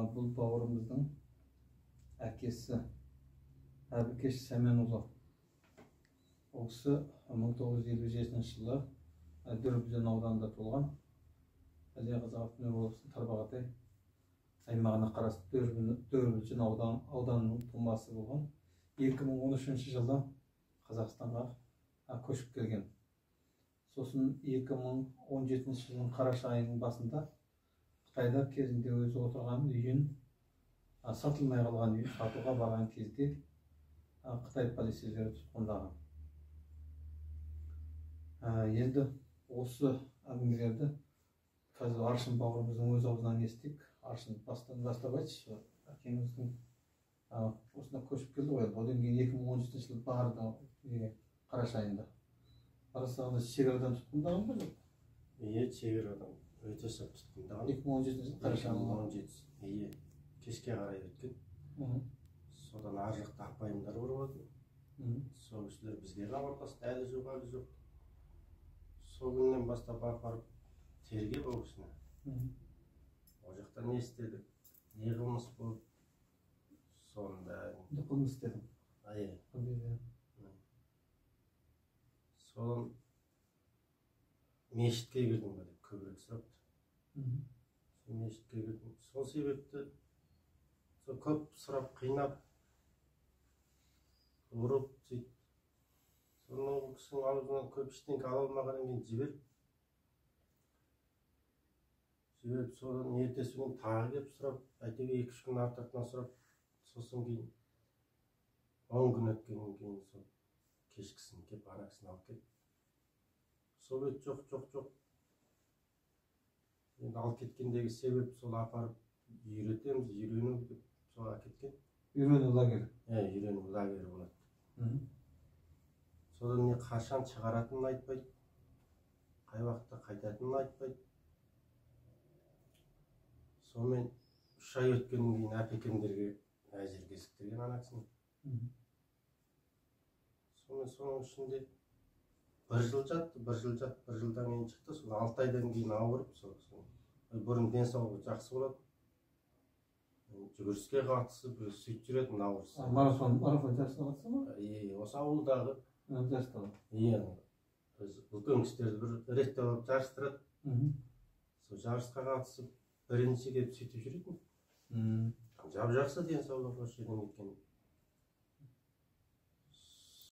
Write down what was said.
бұл бауырымыздың әкесі Әбікеш Сәменұлы. Ол кісі 1957 жылы Дүрбіден ауданында туылған. Қазақ Автономиялық облысының Тарбағатай аймағына қарасты Дүрбіден ауданының тумасы болған. 2013 жылы Қазақстанға көшіп келген. Сосын 2017 жылдың қараша айының басында Қытайда кезінде өзі отырған үйін, сатылмай қалған үйін сатуға барған кезде Қытай полицейлері тұтқындаған. Енді осы әңгімелерді қазір Аршын бауырымыздың өз аузынан естік. Аршын бастап айтшы, әкеңіздің осына көшіп келді ғой. Одан кейін 2017 жылы барды қараша айында. Арасында шекарадан тұтқындаған ба жоқ? Иә, шекарадан өте сап тұтқындаған. 2017 жылы қараша айында. 2017. Иә, кешке қарай өткен. Содан ар жақта апайымдар бар болатын. Сол кісілер бізге хабарласты, әлі жоқ. Сол күннен бастап апарып тергеп ол кісіні. Ол жақта не істедік, не қылмыс болды, соның бәрін. Не қылмыс істедің? Иә. Содан мешітке кірдім ба деп көбірек сұрапты. Сол мешітке кірдім. Сол себепті көп сұрап, қинап, ұрып, сөйтіп. Соның кісінің аузынан көп ештеңке ала алмағаннан кейін жіберіп, содан ертесі күні тағы келіп сұрап, әйтеуір 2-3 күн артынан сұрап, сосын кейін 10 күн өткеннен кейін сол кешкісін келіп ана кісіні алып кетті. Сол бет жоқ. Енді алып кеткендегі себеп сол апарып үйретеміз, үйрену деп сол әкеткен. Үйрену лагері? Үйрену лагері болады. Содан не қашан шығаратынын айтпайды, қай уақытта қайтатынын айтпайды. Сонымен 3 ай өткеннен кейін әпекемдерге әзір кезіктірген ана кісіні. Соның ішінде 1 жыл жатты, 1 жылдан кейін шықты. Сол 6 айдан кейін ауырып, бұрын денсаулығы жақсы болады. Жүгіріске қатысып, сөйтіп жүретін ауырса. Марафон жарысына қатыса ма? Осы ауылдағы жарыстағы. Үлкен кісілерді бір ретте алып жарыстырады. Сол жарысқа қатысып, бірінші келіп сөйтіп жүретін. Жақсы денсаулығы осы жерден кеткен.